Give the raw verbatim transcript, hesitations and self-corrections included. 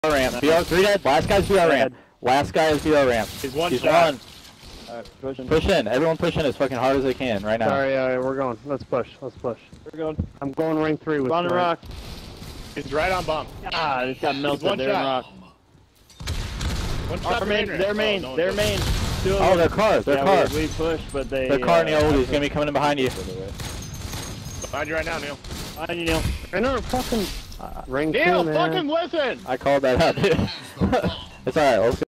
ramp. B R three dead. Last guy's B R ramp. Last guy is B R ramp. He's one He's shot. one. Alright, push in. Push in. Everyone push in as fucking hard as they can right now. Sorry, uh, we're going. Let's push. Let's push. We're going. I'm going ring three with On the Smart. rock. He's right on bomb. Ah, this got melted. one They're in shot. rock. One shot. Our main, main their main, oh, no, their no. main. Two of Oh, them. their car. Their yeah, car. We, we pushed, but they. Their car, uh, Neil. He's gonna be coming in behind you. Behind you right now, Neil. Behind you, Neil. I know, fucking Uh, ring Neil, two, man. fucking listen! I called that out, dude. It's alright. Let's go.